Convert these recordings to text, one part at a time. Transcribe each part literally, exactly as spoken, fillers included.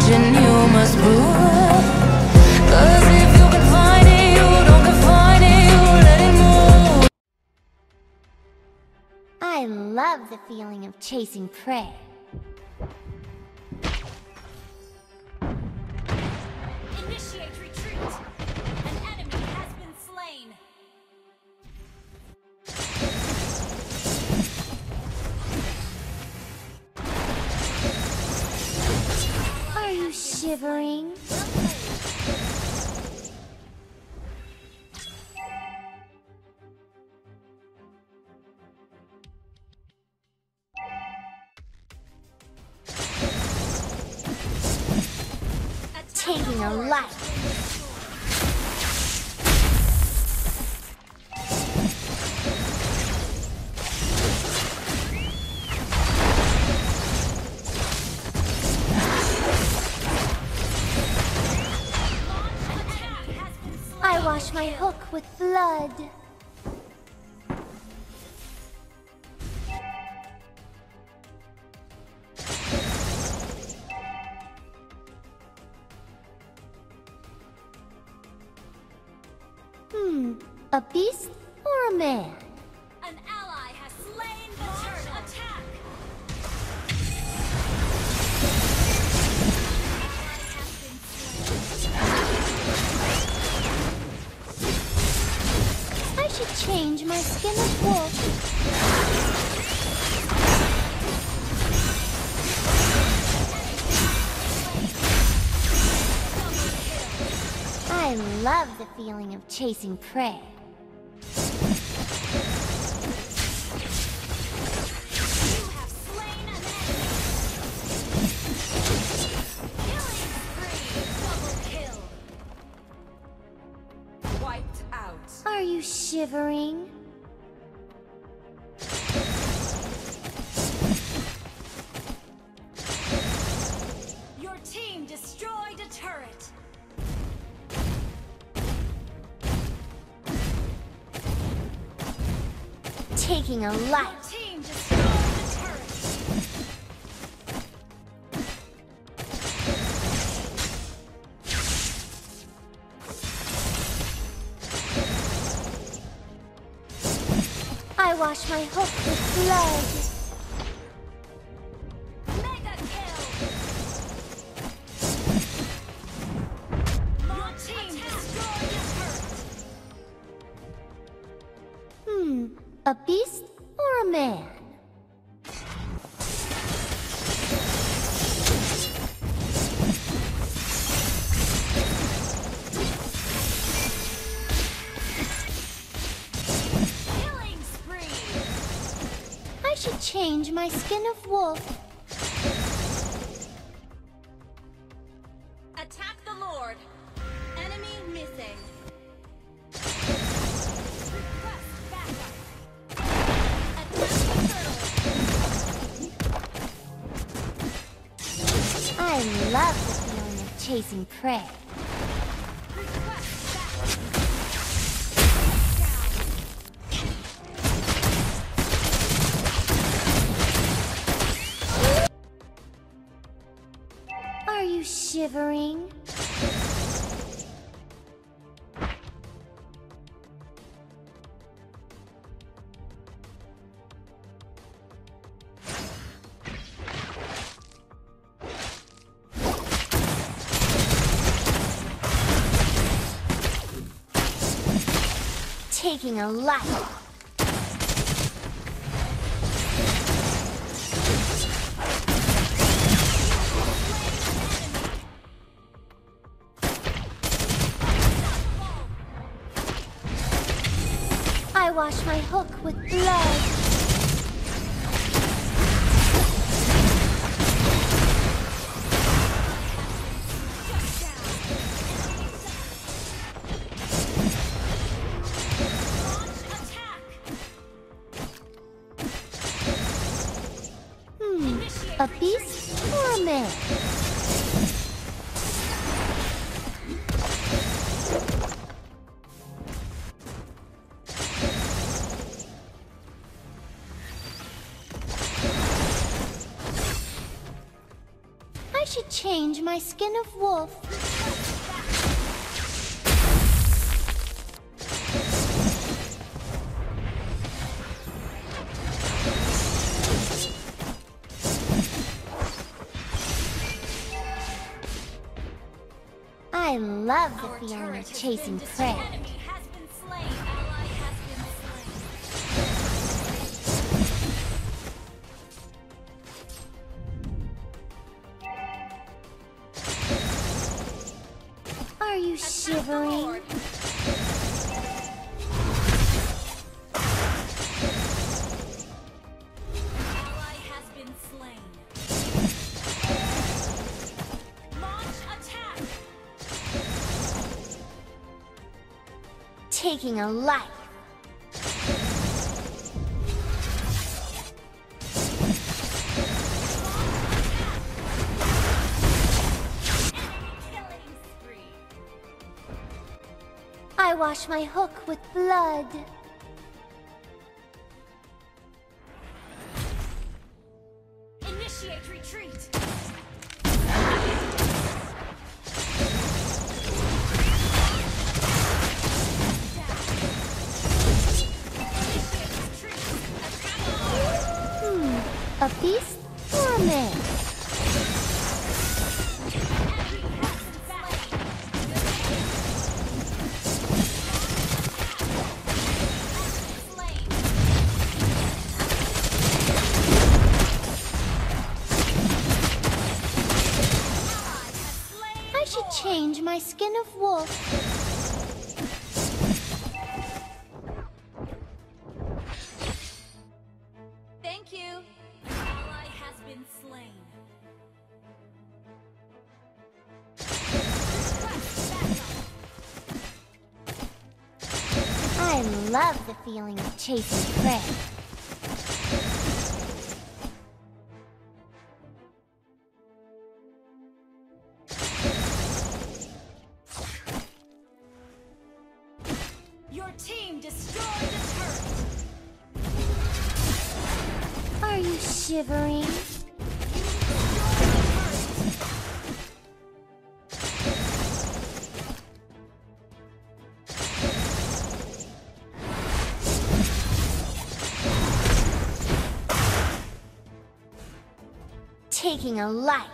engine you must move. 'Cause if you can find it, you don't confine it, you let it move. I love the feeling of chasing prey. Initiate retreat. An enemy has been slain. Are you shivering? Taking a life. I wash my hook with blood. Hmm, a beast or a man? An ally has slain the turret. Attack! I should change my skin of wolf. I love the feeling of chasing prey. You have slain an enemy. Killing spree. Double kill. Wiped out. Are you shivering? Your team destroyed a turret. Taking a Your life. team destroyed the turret. I wash my hook with blood. Mega kill. Your team destroyed a turret. Hmm, a beast or a man? Killing spree. I should change my skin of wolf. Attack the Lord. Enemy missing. Request backup. Attack the turtle. I love the feeling of chasing prey. Request backup. Are you shivering? Taking a life. I wash my hook with blood. Hmm, a beast or a man? I should change my skin of wolf. I love the Our feeling turret of has chasing been prey. destroyed. Enemy has been slain. Ally has been slain. Are you Attack the shivering? Lord. Ally has been slain. Launch attack. Taking a life. Enemy killing spree. I wash my hook with blood. Initiate retreat. Hmm, a beast or a man? I should change my skin of wolf. Thank you. Ally has been slain. I love the feeling of chasing prey. Your team destroyed the turret. Are you shivering? Taking a life.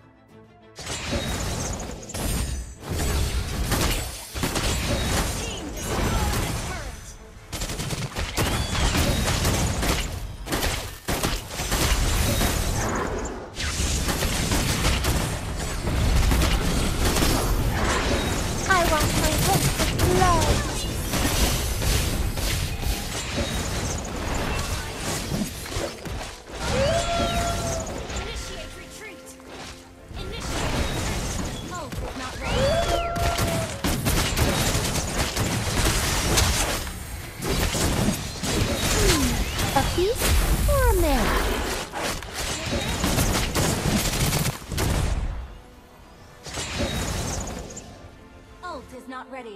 Team destroyed the turret. I wash my hook with blood. Initiate retreat. Initiate retreat. Ult is not ready. A beast or a man? Ult is not ready.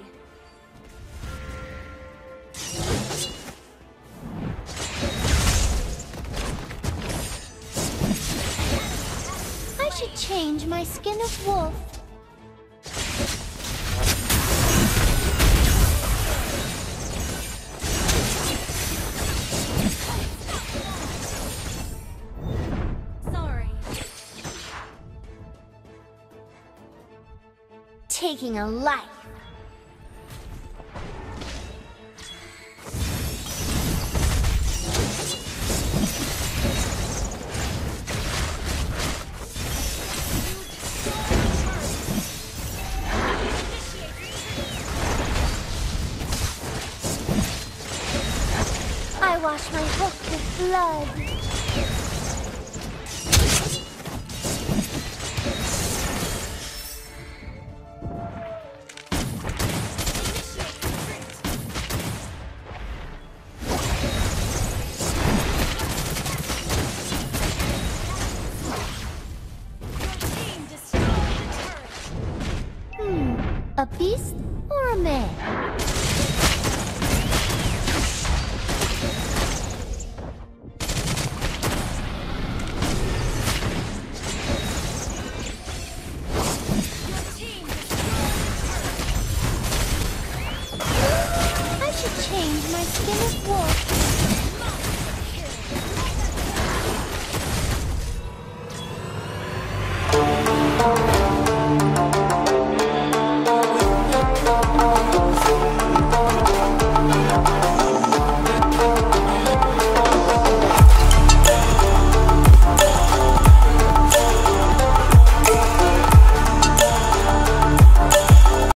I should change my skin of wolf. Sorry. Taking a life. I wash my hook with blood. Team destroyed the turret. Hmm, a beast or a man? change my skin is wolf.